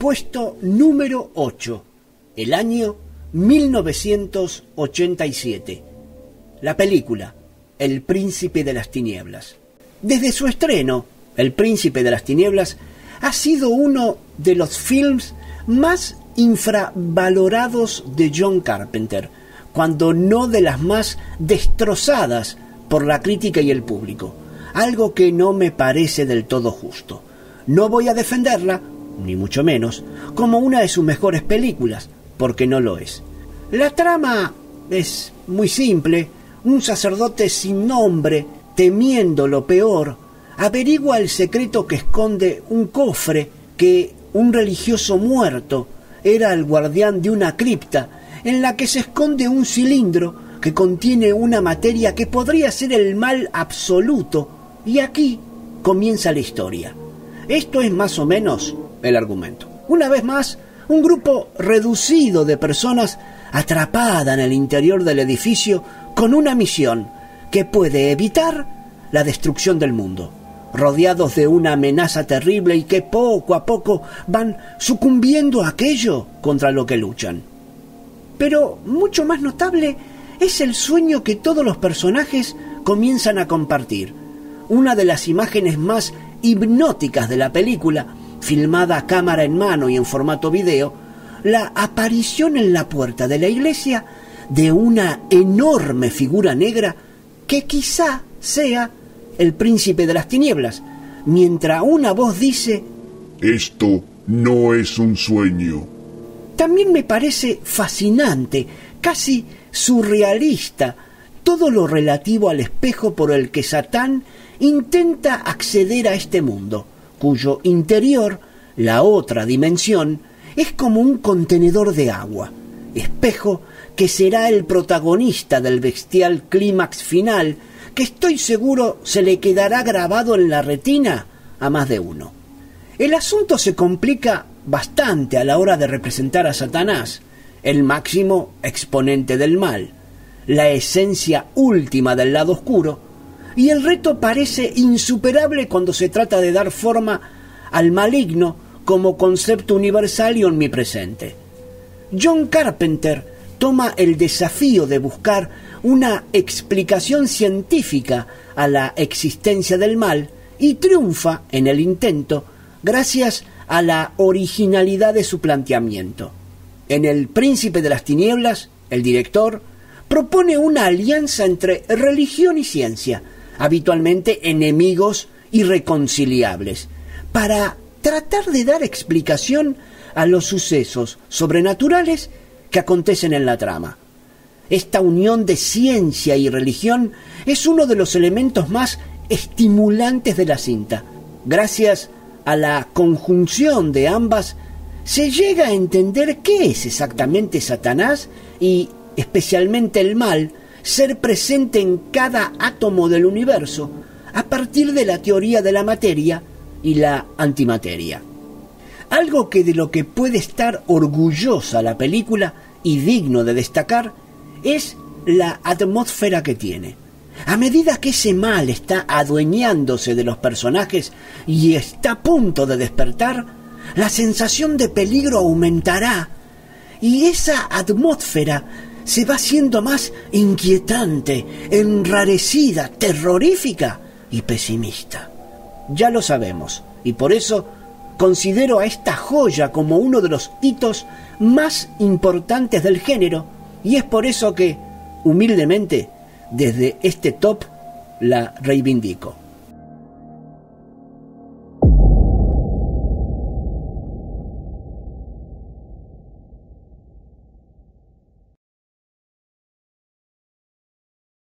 puesto número 8, el año 1987. La película El Príncipe de las Tinieblas. Desde su estreno, El Príncipe de las Tinieblas ha sido uno de los films más infravalorados de John Carpenter, cuando no de las más destrozadas por la crítica y el público, algo que no me parece del todo justo. No voy a defenderla, ni mucho menos, como una de sus mejores películas, porque no lo es. La trama es muy simple. Un sacerdote sin nombre, temiendo lo peor, averigua el secreto que esconde un cofre que un religioso muerto era el guardián de una cripta en la que se esconde un cilindro que contiene una materia que podría ser el mal absoluto, y aquí comienza la historia. Esto es más o menos el argumento. Una vez más, un grupo reducido de personas atrapada en el interior del edificio con una misión que puede evitar la destrucción del mundo, rodeados de una amenaza terrible y que poco a poco van sucumbiendo a aquello contra lo que luchan. Pero mucho más notable es el sueño que todos los personajes comienzan a compartir. Una de las imágenes más hipnóticas de la película, filmada a cámara en mano y en formato video, la aparición en la puerta de la iglesia de una enorme figura negra que quizá sea el Príncipe de las Tinieblas, mientras una voz dice: «Esto no es un sueño». También me parece fascinante, casi surrealista, todo lo relativo al espejo por el que Satán intenta acceder a este mundo, cuyo interior, la otra dimensión, es como un contenedor de agua, espejo que será el protagonista del bestial clímax final, que estoy seguro se le quedará grabado en la retina a más de uno. El asunto se complica bastante a la hora de representar a Satanás, el máximo exponente del mal, la esencia última del lado oscuro, y el reto parece insuperable cuando se trata de dar forma al maligno como concepto universal y omnipresente. John Carpenter toma el desafío de buscar una explicación científica a la existencia del mal y triunfa en el intento gracias a la originalidad de su planteamiento. En El Príncipe de las Tinieblas, el director propone una alianza entre religión y ciencia, habitualmente enemigos irreconciliables, para tratar de dar explicación a los sucesos sobrenaturales que acontecen en la trama. Esta unión de ciencia y religión es uno de los elementos más estimulantes de la cinta. Gracias a la conjunción de ambas, se llega a entender qué es exactamente Satanás y, especialmente el mal, ser presente en cada átomo del universo, a partir de la teoría de la materia y la antimateria. Algo que de lo que puede estar orgullosa la película y digno de destacar es la atmósfera que tiene. A medida que ese mal está adueñándose de los personajes y está a punto de despertar, la sensación de peligro aumentará y esa atmósfera se va haciendo más inquietante, enrarecida, terrorífica y pesimista. Ya lo sabemos, y por eso considero a esta joya como uno de los hitos más importantes del género, y es por eso que, humildemente, desde este top la reivindico.